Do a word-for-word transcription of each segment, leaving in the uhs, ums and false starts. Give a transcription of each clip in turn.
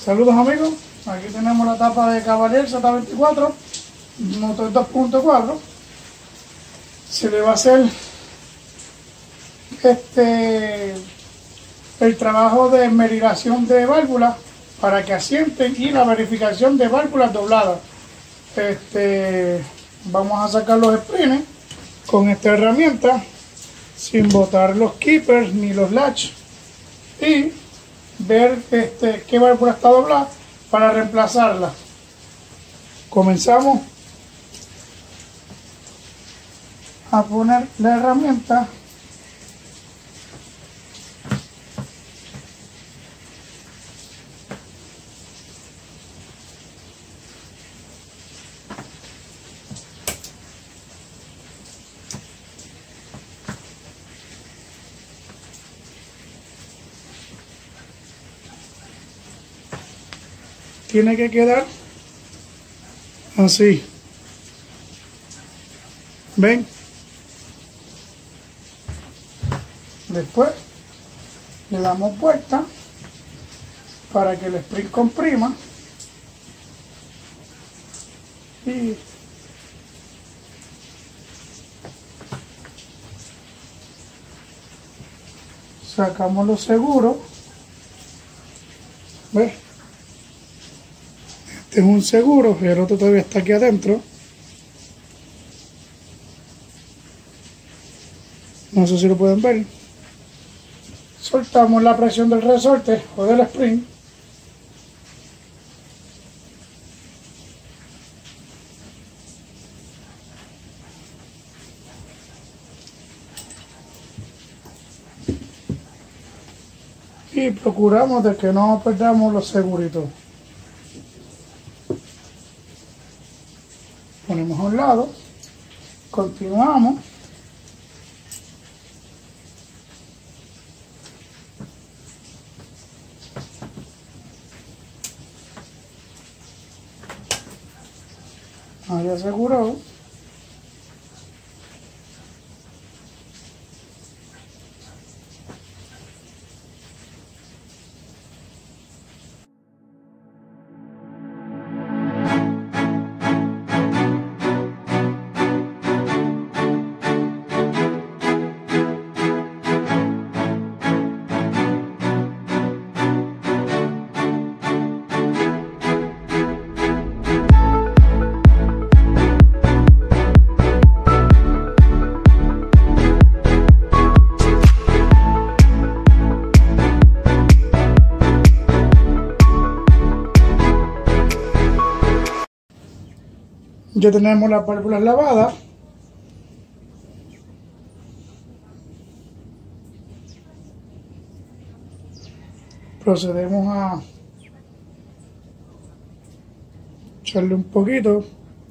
Saludos amigos, aquí tenemos la tapa de Cavalier Z veinticuatro, motor dos punto cuatro. Se le va a hacer este el trabajo de merilación de válvulas para que asienten y la verificación de válvulas dobladas. Este, vamos a sacar los springs con esta herramienta sin botar los keepers ni los latch y ver este, qué válvula está doblada para reemplazarla. Comenzamos a poner la herramienta tiene que quedar así. ¿Ven? Después le damos vuelta para que el spring comprima y sacamos los seguros. ¿Ves? Este es un seguro, el otro todavía está aquí adentro. No sé si lo pueden ver. Soltamos la presión del resorte o del spring. Y procuramos de que no perdamos los seguritos. Ponemos a un lado, continuamos. Ahí aseguró. Ya tenemos las válvulas lavadas. Procedemos a echarle un poquito.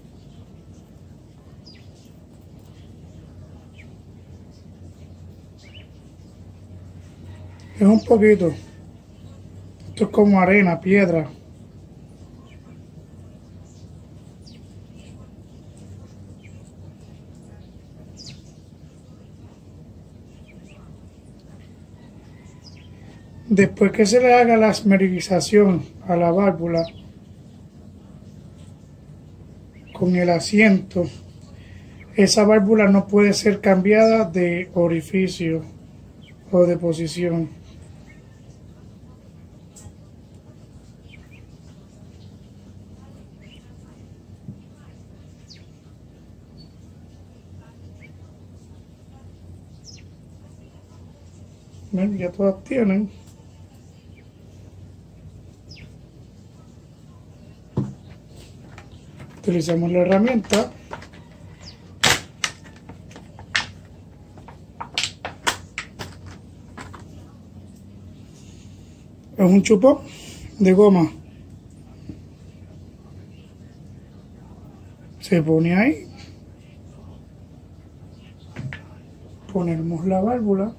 Es un poquito. Esto es como arena, piedra. Después que se le haga la esmerización a la válvula con el asiento, esa válvula no puede ser cambiada de orificio o de posición. ¿Ven? Ya todas tienen. Utilizamos la herramienta. Es un chupón de goma. Se pone ahí. Ponemos la válvula.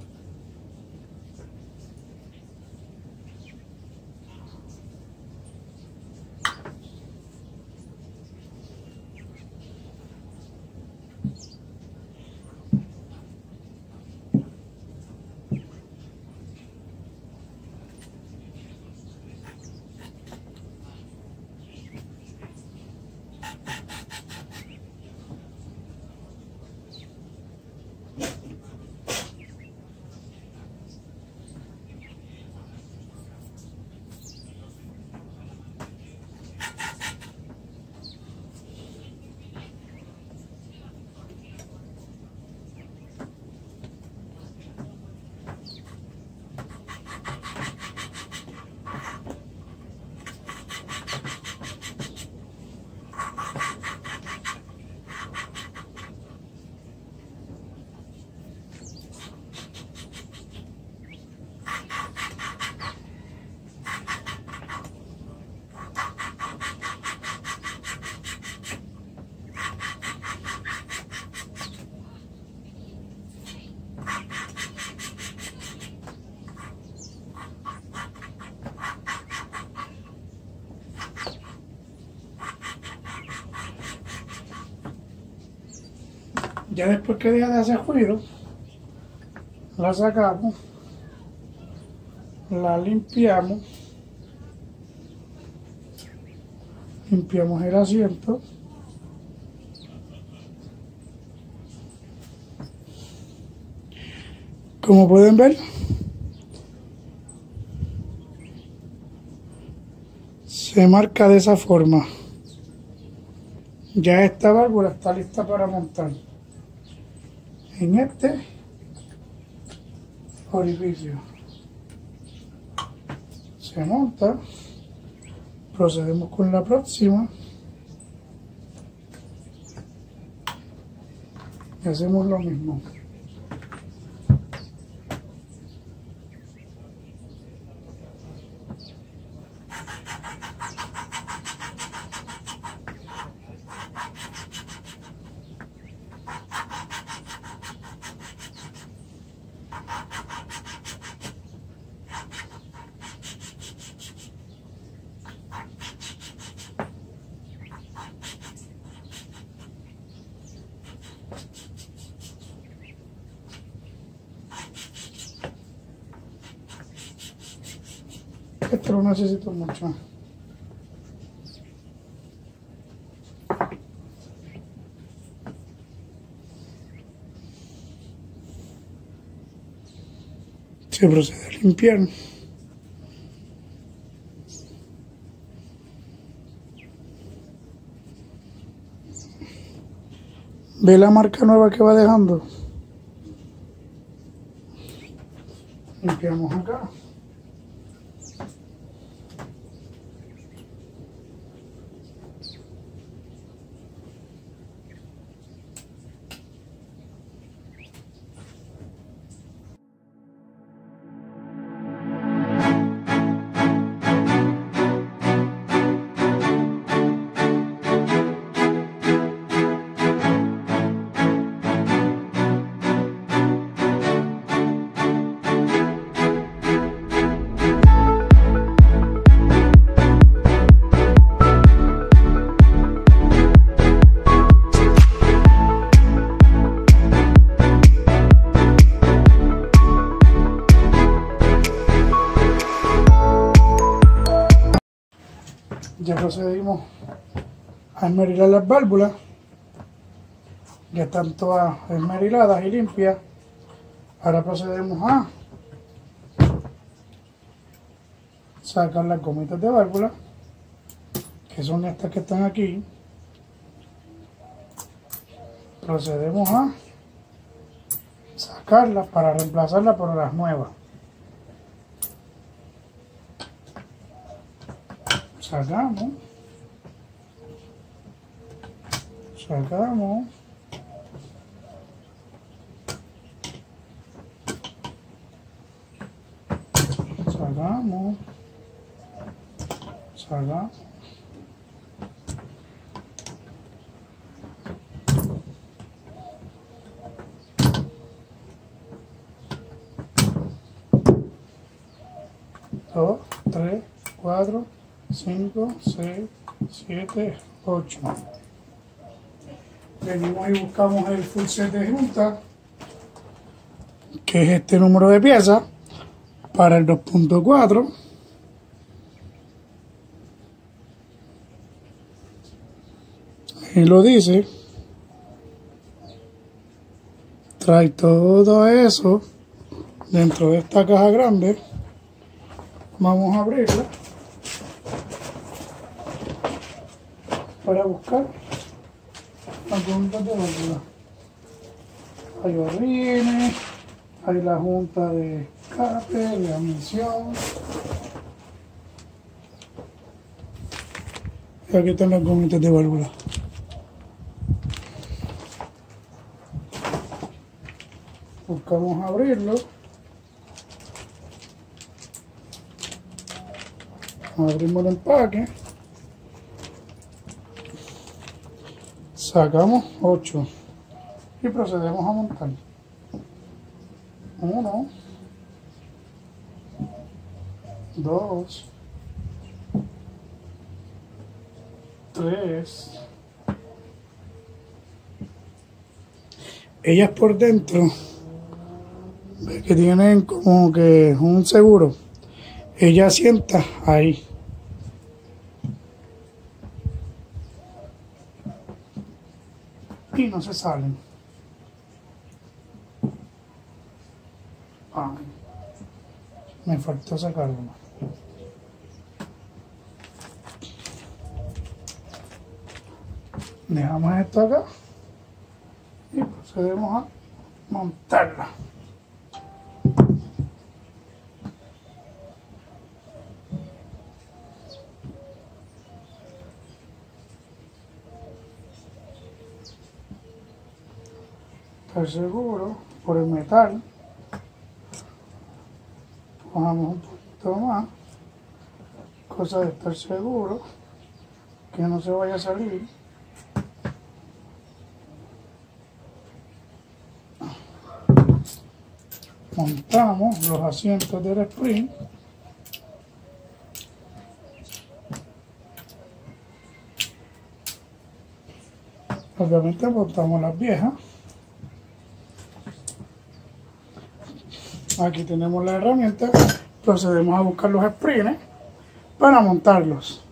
Ya después que deja de hacer ruido, la sacamos, la limpiamos, limpiamos el asiento. Como pueden ver, se marca de esa forma. Ya esta válvula está lista para montar en este orificio. Se monta. Procedemos con la próxima. Y hacemos lo mismo. Esto lo necesito mucho. Se procede a limpiar. ¿Ve la marca nueva que va dejando? Limpiamos acá. Ya procedimos a esmerilar las válvulas. Ya están todas esmeriladas y limpias. Ahora procedemos a sacar las gomitas de válvula, que son estas que están aquí. Procedemos a sacarlas para reemplazarlas por las nuevas. Sacamos, sacamos, sacamos, sacamos, dos, tres, cuatro, cinco, seis, siete, ocho. Venimos y buscamos el full set de junta, que es este número de piezas, para el dos punto cuatro. Ahí lo dice. Trae todo eso dentro de esta caja grande. Vamos a abrirla para buscar las juntas de válvula. Hay orines, hay la junta de escape, de admisión. Y aquí están las gomitas de válvula. Buscamos abrirlo. Abrimos el empaque. Sacamos ocho y procedemos a montar. Uno, dos, tres, ellas por dentro, ¿ves? Que tienen como que un seguro. Ella asienta ahí. Y no se salen. Ay, me faltó sacar uno. Dejamos esto acá y procedemos a montarla. Estar seguro por el metal. Bajamos un poquito más, cosa de estar seguro que no se vaya a salir. Montamos los asientos del sprint. Obviamente montamos las viejas. Aquí tenemos la herramienta. Procedemos a buscar los sprints para montarlos.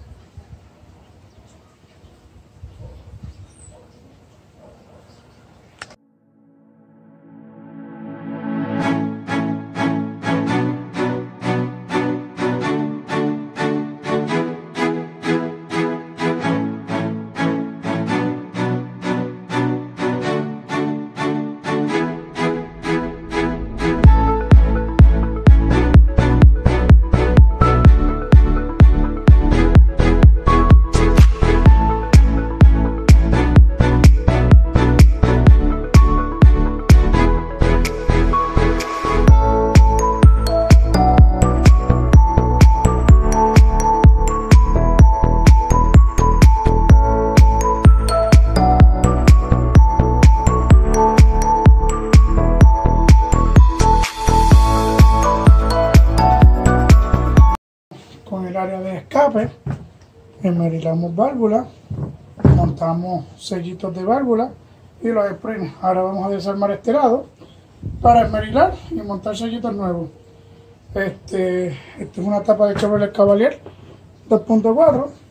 Con el área de escape, esmerilamos válvulas, montamos sellitos de válvula y los sprints. Ahora vamos a desarmar este lado para esmerilar y montar sellitos nuevos. Este, esta es una tapa de Chevrolet Cavalier dos punto cuatro.